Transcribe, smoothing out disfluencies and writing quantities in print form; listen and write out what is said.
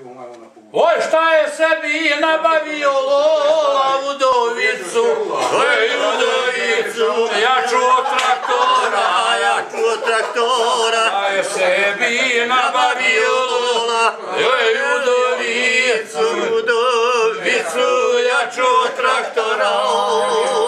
Oj, šta je sebi nabavio Lola udovicu, oj udovicu, ja čuo traktora, šta je sebi nabavio Lola, oj udovicu, ja čuo traktora.